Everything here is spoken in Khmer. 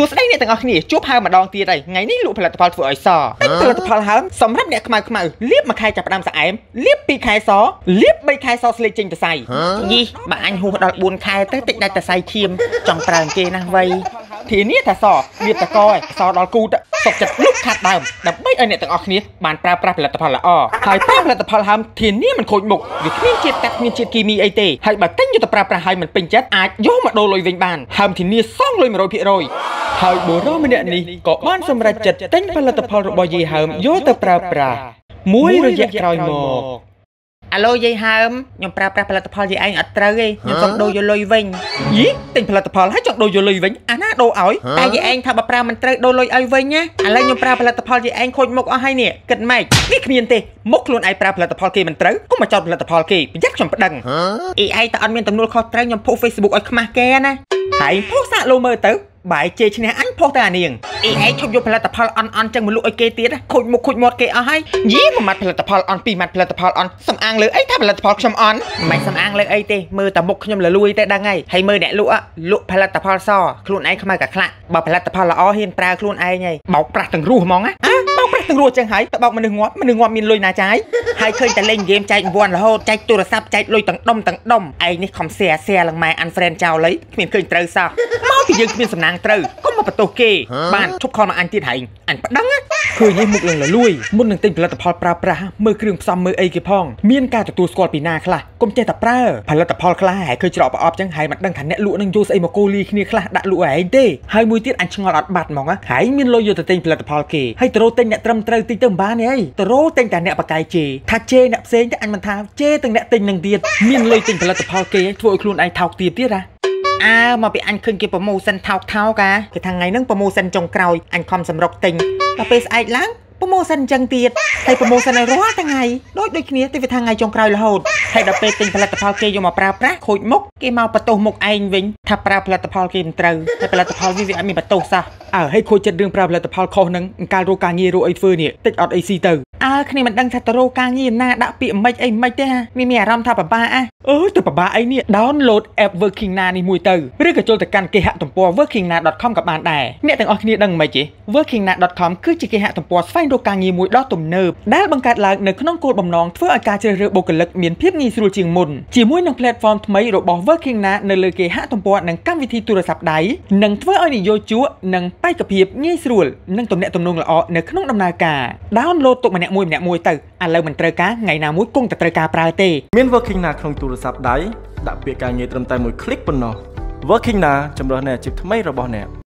សួស្តីអ្នកទាំងអស់គ្នាជួបហើយម្ដងទៀតហើយថ្ងៃនេះលក់ផលិតផលធ្វើឲ្យសទិញផលិតផលហើមសម្រាប់អ្នកខ្មៅលាបមួយខែចាប់ផ្ដើមស្អែមលាប2ខែសលាប3ខែសស្លេកចេញទៅសៃយីបើអញហួសដល់4ខែទៅតិចដាច់តែសៃឈាមចង់ប្រើគេណាស់វៃធានាថាសលាបតកឯសដល់គូតសុកចិត្តលុបខាត់ដើមដើម្បីឲ្យអ្នកទាំងអស់គ្នាបានប្រើប្រាស់ផលិតផលល្អហើយប្រើផលិតផលហើមធានាមិនខូចមុខវាគ្មានជាតិកាត់គ្មានជាតិគីមីអីទេហើយបើទិញយកទៅប្រើប្រាស់ហើយមិនពេញចិត្តអាចយកមកដូរលុយវិញបានហើមធានាសងលុយ 100% ហើយបុរសម្នាក់នេះក៏បានសម្រេចចិត្តទិញផលិតផលរបស់យាយហើមយកទៅប្រើប្រាស់មួយរយៈក្រោយមកអាឡូយាយហើមខ្ញុំប្រើប្រាស់ផលិតផលយាយឯងអត់ត្រូវទេខ្ញុំចង់ដូរយកលុយវិញយីទិញផលិតផលហើយចង់ដូរយកលុយវិញអាណាដូរឲ្យតែយាយឯងថាបើប្រើមិនត្រូវដូរលុយឲ្យវិញណាឥឡូវខ្ញុំប្រើផលិតផលយាយឯងខូចមុខអស់ហើយនេះគិតម៉េចនេះគ្មានទេមុខខ្លួនឯងប្រើផលិតផលគេមិនត្រូវកុំមកចោទផលិតផលគេប្រយ័ត្នខ្ញុំប្តឹងអ៊ីឯងតែអត់មានទំនួលខុសត្រូវខ្ញុំផុស Facebook ឲ្យខ្មាស់គេណាហើយផុសសាកលោមើលទៅបាយជេរឈ្នះអញផុសតែអានាងអ៊ីឯងឈប់យកផលិតផលអន់ចឹងមកលក់ឲ្យគេទៀតខូចមុខខូចមាត់គេអស់ហើយយីមួយម៉ាត់ផលិតផលអន់ពីរម៉ាត់ផលិតផលអន់សំអាងលើអីថាផលិតផលខ្ញុំអន់មិនសំអាងលើអីទេមើលតែមុខខ្ញុំលលួយតែដឹងហើយមើលអ្នកលក់ផលិតផលសខ្លួនឯងខ្មៅកាខ្លាក់បើផលិតផលល្អហ៊ានប្រើខ្លួនឯងហើយបោកប្រាស់ទាំងរស់ហ្មងណាបោកប្រាស់ទាំងរស់ចឹងហើយទៅបោកមនុស្សងាប់មានលុយណាចាយហើយឃើញតែលេងហ្គេមចែកវាន់រហូតចែកទូរស័ព្ទចែកលុយទាំងដុំឯងនេះខំแชร์ឡើងម៉ែ unfriend ចោលហើយគ្មានឃើញត្រូវសោះមកពីយើងគ្មានសំណាងត្រូវកុំមកបន្ទោសគេបានឈប់ខលមកអញទៀតហើយអញប្តឹងឃើញនេះមុខលលួយមុននឹងទិញផលិតផលប្រើប្រាស់មើលគ្រឿងផ្សំមើលអីគេផងមានការទទួលស្គាល់ពីណាខ្លះកុំចេះតែប្រើផលិតផលខ្លះហើយឃើញច្រកប្រអប់ចឹងហើយមិនដឹងថាអ្នកលក់នឹងយកស្អីមកកូលីគ្នាខ្លះដាក់លក់ឯងទេហើយមួយទៀតអញឆ្ងល់អត់បាត់ហ្មងហើយមានលុយយកទៅទិញផលិតផលគេហើយទៅរកទិញអ្នកត្រឹមត្រូវតិចទៅមិនបានទេអីទៅរកទិញតែអ្នកបកាយជេថាជេអ្នកផ្សេងតែអញមិនថាជេទាំងអ្នកទិញនឹងទៀតមានលុយទិញផលិតផលគេធ្វើឲ្យខ្លួនឯងថោកទាបទៀតណាមកពីអញឃើញគេប្រម៉ូសិនថោកកាគេថាថ្ងៃហ្នឹងប្រម៉ូសិនចុងក្រោយអញខំសម្រុកទិញដល់ពេលស្អែកឡើងប្រម៉ូសិនអញ្ចឹងទៀតហើយប្រម៉ូសិនឲ្យរាល់ថ្ងៃដូចគ្នាទៅវាថាថ្ងៃចុងក្រោយរហូតហើយដល់ពេលទិញផលិតផលគេយកមកប្រើប្រាស់ខូចមុខគេមកបន្ទោសមុខឯងវិញថាប្រើផលិតផលគេមិនត្រូវតែផលិតផលវាអត់មានបន្ទោសសោះហើយខូចចិត្តរឿងប្រើផលិតផលខុសហ្នឹងអង្កាលរកការងាររកអីធ្វើនេះតិចអត់អីស៊ីទៅគ្នាមិនដឹងថាទៅរកការងារណាដាក់ពាក្យមិនអីទេមានអារម្មណ៍ថាពិបាកទៅពិបាកអីនេះ download app Workingna នេះមួយទៅឬក៏ចូលទៅកាន់គេហទំព័រ workingna.com ក៏បានដែរអ្នកទាំងអស់គ្នាដឹងមិនទេ workingna.com គឺជាគេហទំព័រស្វែងរកការងារមួយដ៏ទំនើបដែលបង្កើតឡើងនៅក្នុងគោលបំណងធ្វើឲ្យការជ្រើសរើសបុគ្គលិកមានភាពងាយស្រួលជាងមុនជាមួយនឹង platform ថ្មីរបស់ Workingna នៅលើគេហទំព័រនិងកម្មវិធីទូរស័ព្ទដៃនឹងធ្វើឲ្យនិយោជកនិងបេក្ខភាពងាយស្រួលនិងទំនាក់ទំនងល្អនៅក្នុងដំណើរការ download ទុកម្នាក់មួយទៅឥឡូវមិនត្រូវការថ្ងៃណាមួយគង់តែត្រូវការប្រើទេមាន Workingna ក្នុងទូរស័ព្ទដៃដាក់ពាក្យការងារត្រឹមតែមួយคลิกប៉ុណ្ណោះ Workingna ចម្រើសនៃអាជីពថ្មីរបស់អ្នក